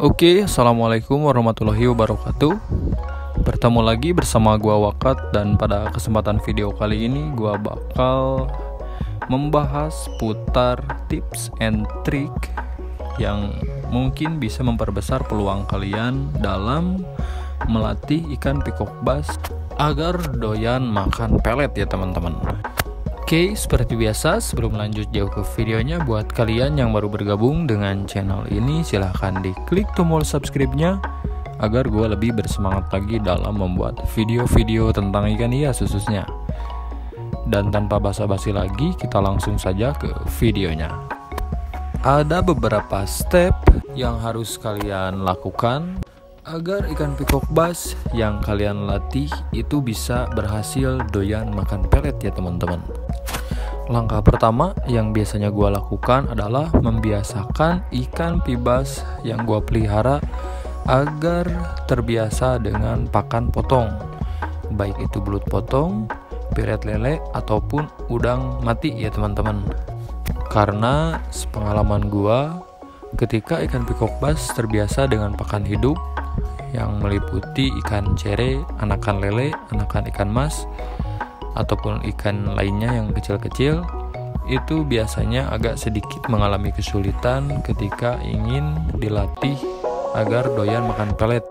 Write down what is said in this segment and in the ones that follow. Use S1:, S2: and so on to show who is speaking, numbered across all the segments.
S1: Oke, assalamualaikum warahmatullahi wabarakatuh. Bertemu lagi bersama gua Wakat, dan pada kesempatan video kali ini gua bakal membahas putar tips and trick yang mungkin bisa memperbesar peluang kalian dalam melatih ikan pikok bass agar doyan makan pelet ya teman-teman. Oke, seperti biasa sebelum lanjut jauh ke videonya, buat kalian yang baru bergabung dengan channel ini silahkan diklik tombol subscribe-nya agar gue lebih bersemangat lagi dalam membuat video-video tentang ikan hias khususnya. Dan tanpa basa-basi lagi, kita langsung saja ke videonya. Ada beberapa step yang harus kalian lakukan agar ikan pikok bass yang kalian latih itu bisa berhasil doyan makan pelet ya teman-teman. Langkah pertama yang biasanya gue lakukan adalah membiasakan ikan pibas yang gue pelihara agar terbiasa dengan pakan potong, baik itu belut potong, piret lele, ataupun udang mati ya teman-teman. Karena sepengalaman gue, ketika ikan pikok bass terbiasa dengan pakan hidup yang meliputi ikan cere, anakan lele, anakan ikan mas, ataupun ikan lainnya yang kecil-kecil, itu biasanya agak sedikit mengalami kesulitan ketika ingin dilatih agar doyan makan pelet.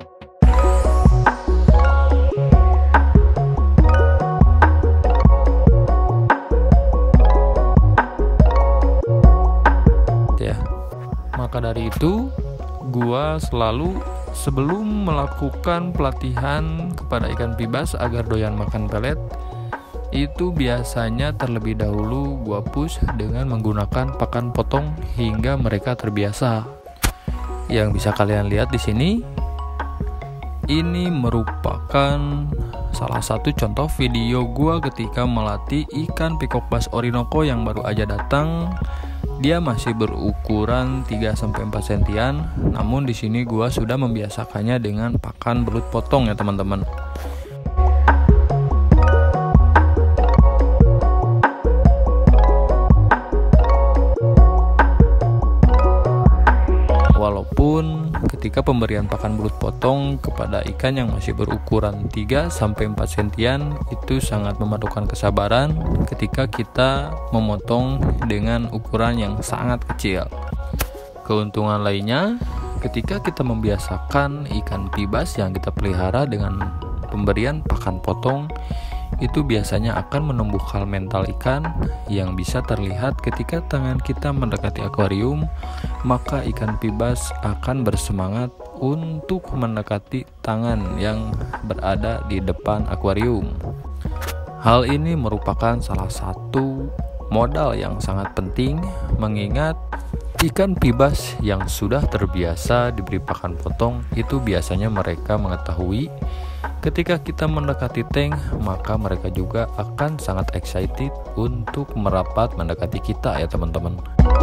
S1: Ya, maka dari itu gua selalu sebelum melakukan pelatihan kepada ikan pibas agar doyan makan pelet, itu biasanya terlebih dahulu gua push dengan menggunakan pakan potong hingga mereka terbiasa. Yang bisa kalian lihat di sini, ini merupakan salah satu contoh video gua ketika melatih ikan pikok bass Orinoco yang baru aja datang. Dia masih berukuran 3-4 sentian, namun di sini gua sudah membiasakannya dengan pakan belut potong ya teman-teman. Walaupun ketika pemberian pakan belut potong kepada ikan yang masih berukuran 3-4 sentian itu sangat memerlukan kesabaran ketika kita memotong dengan ukuran yang sangat kecil. Keuntungan lainnya, ketika kita membiasakan ikan pibas yang kita pelihara dengan pemberian pakan potong, itu biasanya akan menumbuhkan mental ikan yang bisa terlihat ketika tangan kita mendekati akuarium, maka ikan pibas akan bersemangat untuk mendekati tangan yang berada di depan akuarium. Hal ini merupakan salah satu modal yang sangat penting, mengingat ikan pibas yang sudah terbiasa diberi pakan potong itu biasanya mereka mengetahui ketika kita mendekati tank, maka mereka juga akan sangat excited untuk merapat mendekati kita ya teman-teman.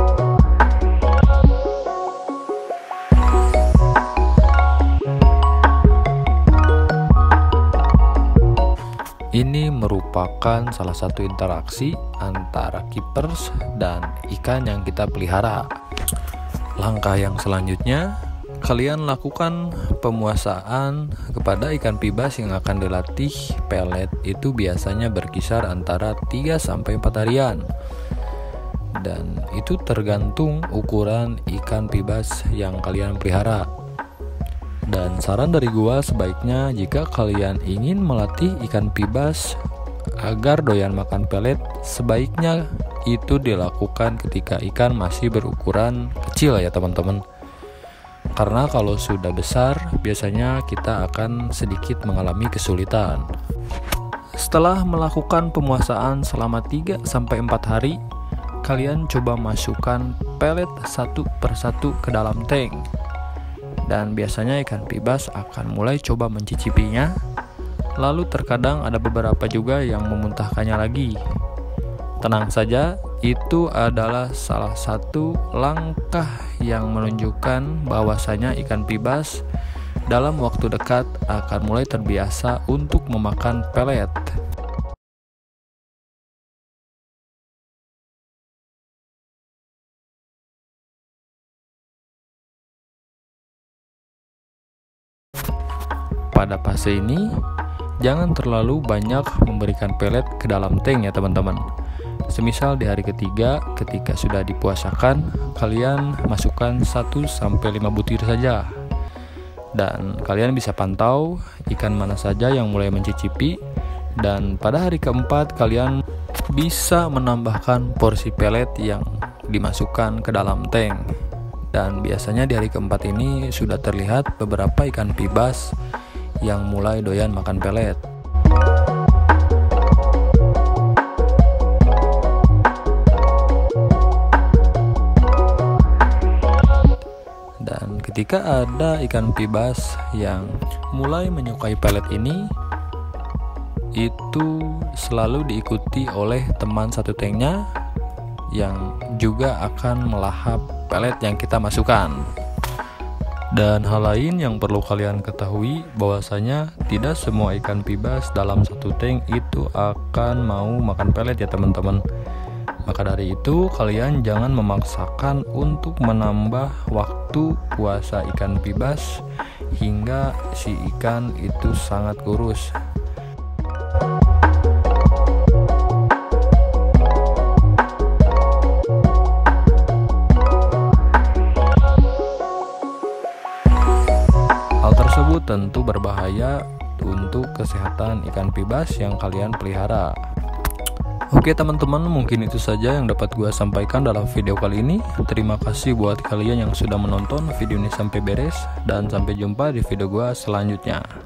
S1: Ini merupakan salah satu interaksi antara keepers dan ikan yang kita pelihara. Langkah yang selanjutnya, kalian lakukan pemuasaan kepada ikan pibas yang akan dilatih pelet itu biasanya berkisar antara 3-4 harian. Dan itu tergantung ukuran ikan pibas yang kalian pelihara. Dan saran dari gua, sebaiknya jika kalian ingin melatih ikan pibas agar doyan makan pelet, sebaiknya itu dilakukan ketika ikan masih berukuran kecil ya teman-teman. Karena kalau sudah besar, biasanya kita akan sedikit mengalami kesulitan. Setelah melakukan pemuasaan selama 3-4 hari, kalian coba masukkan pelet satu persatu ke dalam tank. Dan biasanya ikan pibas akan mulai coba mencicipinya. Lalu terkadang ada beberapa juga yang memuntahkannya lagi. Tenang saja, itu adalah salah satu langkah yang menunjukkan bahwasanya ikan pibas dalam waktu dekat akan mulai terbiasa untuk memakan pelet. pada fase ini, jangan terlalu banyak memberikan pelet ke dalam tank ya teman-teman. Semisal di hari ketiga ketika sudah dipuasakan, kalian masukkan 1-5 butir saja. Dan kalian bisa pantau ikan mana saja yang mulai mencicipi. Dan pada hari keempat kalian bisa menambahkan porsi pelet yang dimasukkan ke dalam tank. Dan biasanya di hari keempat ini sudah terlihat beberapa ikan pibas yang mulai doyan makan pelet. Dan ketika ada ikan pibas yang mulai menyukai pelet ini, itu selalu diikuti oleh teman satu tanknya yang juga akan melahap pelet yang kita masukkan. Dan hal lain yang perlu kalian ketahui bahwasanya tidak semua ikan pibas dalam satu tank itu akan mau makan pelet ya teman-teman. Maka dari itu kalian jangan memaksakan untuk menambah waktu puasa ikan pibas hingga si ikan itu sangat kurus. Hal tersebut tentu berbahaya untuk kesehatan ikan pibas yang kalian pelihara. Oke teman-teman, mungkin itu saja yang dapat gue sampaikan dalam video kali ini. Terima kasih buat kalian yang sudah menonton video ini sampai beres, dan sampai jumpa di video gue selanjutnya.